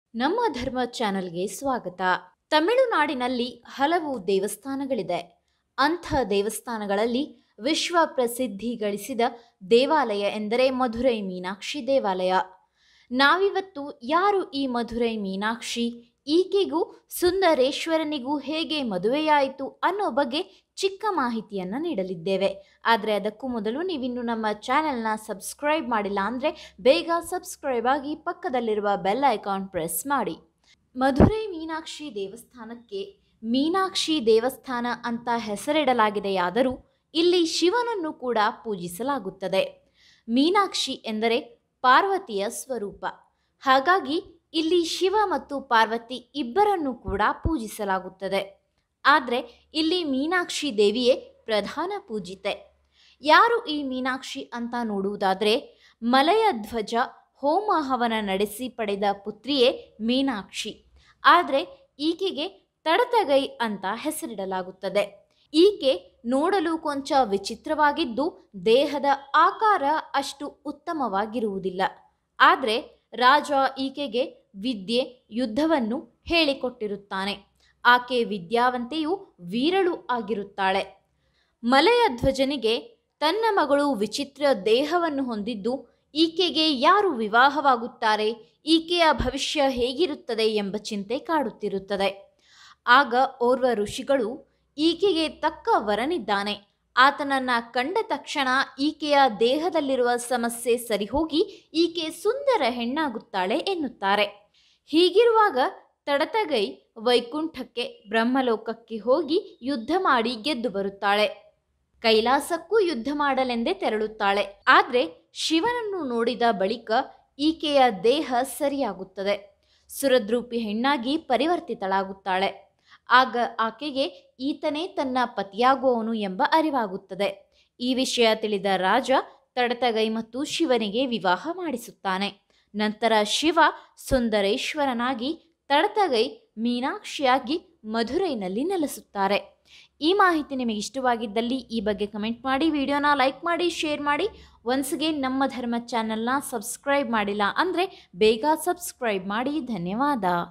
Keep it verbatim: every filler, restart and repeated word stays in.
ನಮ್ಮ ಧರ್ಮ ಚಾನೆಲ್ಗೆ ಸ್ವಾಗತ. ತಮಿಳುನಾಡಿನಲ್ಲಿ ಹಲವು ದೇವಸ್ಥಾನಗಳಿದೆ. ಅಂಥ ದೇವಸ್ಥಾನಗಳಲ್ಲಿ ವಿಶ್ವ ಪ್ರಸಿದ್ಧಿ ಗಳಿಸಿದ ದೇವಾಲಯ ಎಂದರೆ ಮಧುರೈ ಮೀನಾಕ್ಷಿ ದೇವಾಲಯ. ನಾವಿವತ್ತು ಯಾರು ಈ ಮಧುರೈ ಮೀನಾಕ್ಷಿ, ಈಕೆಗೂ ಸುಂದರೇಶ್ವರನಿಗೂ ಹೇಗೆ ಮದುವೆಯಾಯಿತು ಅನ್ನೋ ಬಗ್ಗೆ ಚಿಕ್ಕ ಮಾಹಿತಿಯನ್ನು ನೀಡಲಿದ್ದೇವೆ. ಆದರೆ ಅದಕ್ಕೂ ಮೊದಲು ನೀವಿನ್ನು ನಮ್ಮ ಚಾನೆಲ್ನ ಸಬ್ಸ್ಕ್ರೈಬ್ ಮಾಡಿಲ್ಲ ಅಂದರೆ ಬೇಗ ಸಬ್ಸ್ಕ್ರೈಬ್ ಆಗಿ ಪಕ್ಕದಲ್ಲಿರುವ ಬೆಲ್ ಐಕಾನ್ ಪ್ರೆಸ್ ಮಾಡಿ. ಮಧುರೈ ಮೀನಾಕ್ಷಿ ದೇವಸ್ಥಾನಕ್ಕೆ ಮೀನಾಕ್ಷಿ ದೇವಸ್ಥಾನ ಅಂತ ಹೆಸರಿಡಲಾಗಿದೆಯಾದರೂ ಇಲ್ಲಿ ಶಿವನನ್ನು ಕೂಡ ಪೂಜಿಸಲಾಗುತ್ತದೆ. ಮೀನಾಕ್ಷಿ ಎಂದರೆ ಪಾರ್ವತಿಯ ಸ್ವರೂಪ. ಹಾಗಾಗಿ ಇಲ್ಲಿ ಶಿವ ಮತ್ತು ಪಾರ್ವತಿ ಇಬ್ಬರನ್ನು ಕೂಡ ಪೂಜಿಸಲಾಗುತ್ತದೆ. ಆದರೆ ಇಲ್ಲಿ ಮೀನಾಕ್ಷಿ ದೇವಿಯೇ ಪ್ರಧಾನ ಪೂಜಿತೆ. ಯಾರು ಈ ಮೀನಾಕ್ಷಿ ಅಂತ ನೋಡುವುದಾದರೆ, ಮಲಯ ಧ್ವಜ ಹೋಮ ಹವನ ನಡೆಸಿ ಪಡೆದ ಪುತ್ರಿಯೇ ಮೀನಾಕ್ಷಿ. ಆದರೆ ಈಕೆಗೆ ತಡತಗೈ ಅಂತ ಹೆಸರಿಡಲಾಗುತ್ತದೆ. ಈಕೆ ನೋಡಲು ಕೊಂಚ ವಿಚಿತ್ರವಾಗಿದ್ದು ದೇಹದ ಆಕಾರ ಅಷ್ಟು ಉತ್ತಮವಾಗಿರುವುದಿಲ್ಲ. ಆದರೆ ರಾಜ ಈಕೆಗೆ ವಿದ್ಯೆ ಯುದ್ಧವನ್ನು ಹೇಳಿಕೊಟ್ಟಿರುತ್ತಾನೆ. ಆಕೆ ವಿದ್ಯಾವಂತೆಯೂ ವೀರಳು ಆಗಿರುತ್ತಾಳೆ. ಮಲಯ ಧ್ವಜನಿಗೆ ತನ್ನ ಮಗಳು ವಿಚಿತ್ರ ದೇಹವನ್ನು ಹೊಂದಿದ್ದು ಈಕೆಗೆ ಯಾರು ವಿವಾಹವಾಗುತ್ತಾರೆ, ಈಕೆಯ ಭವಿಷ್ಯ ಹೇಗಿರುತ್ತದೆ ಎಂಬ ಚಿಂತೆ ಕಾಡುತ್ತಿರುತ್ತದೆ. ಆಗ ಓರ್ವ ಋಷಿಗಳು ಈಕೆಗೆ ತಕ್ಕ ವರನಿದ್ದಾನೆ, ಆತನನ್ನು ಕಂಡ ತಕ್ಷಣ ಈಕೆಯ ದೇಹದಲ್ಲಿರುವ ಸಮಸ್ಯೆ ಸರಿಹೋಗಿ ಈಕೆ ಸುಂದರ ಹೆಣ್ಣಾಗುತ್ತಾಳೆ ಎನ್ನುತ್ತಾರೆ. ಹೀಗಿರುವಾಗ ತಡತಗೈ ವೈಕುಂಠಕ್ಕೆ ಬ್ರಹ್ಮಲೋಕಕ್ಕೆ ಹೋಗಿ ಯುದ್ಧ ಮಾಡಿ ಗೆದ್ದು ಬರುತ್ತಾಳೆ. ಕೈಲಾಸಕ್ಕೂ ಯುದ್ಧ ಮಾಡಲೆಂದೇ ತೆರಳುತ್ತಾಳೆ. ಆದರೆ ಶಿವನನ್ನು ನೋಡಿದ ಬಳಿಕ ಈಕೆಯ ದೇಹ ಸರಿಯಾಗುತ್ತದೆ. ಸುರದ್ರೂಪಿ ಹೆಣ್ಣಾಗಿ ಪರಿವರ್ತಿತಳಾಗುತ್ತಾಳೆ. ಆಗ ಆಕೆಗೆ ಈತನೇ ತನ್ನ ಪತಿಯಾಗುವವನು ಎಂಬ ಅರಿವಾಗುತ್ತದೆ. ಈ ವಿಷಯ ತಿಳಿದ ರಾಜ ತಡತಗೈ ಮತ್ತು ಶಿವನಿಗೆ ವಿವಾಹ ಮಾಡಿಸುತ್ತಾನೆ. ನಂತರ ಶಿವ ಸುಂದರೇಶ್ವರನಾಗಿ, ತಡತಗೈ ಮೀನಾಕ್ಷಿಯಾಗಿ ಮಧುರೈನಲ್ಲಿ ನೆಲೆಸುತ್ತಾರೆ. ಈ ಮಾಹಿತಿ ನಿಮಗೆ ಇಷ್ಟವಾಗಿದ್ದಲ್ಲಿ ಈ ಬಗ್ಗೆ ಕಮೆಂಟ್ ಮಾಡಿ, ವಿಡಿಯೋನ ಲೈಕ್ ಮಾಡಿ, ಶೇರ್ ಮಾಡಿ. ಒನ್ಸ್ ಅಗೇನ್ ನಮ್ಮ ಧರ್ಮ ಚಾನೆಲ್ನ ಸಬ್ಸ್ಕ್ರೈಬ್ ಮಾಡಿಲ್ಲ ಅಂದರೆ ಬೇಗ ಸಬ್ಸ್ಕ್ರೈಬ್ ಮಾಡಿ. ಧನ್ಯವಾದ.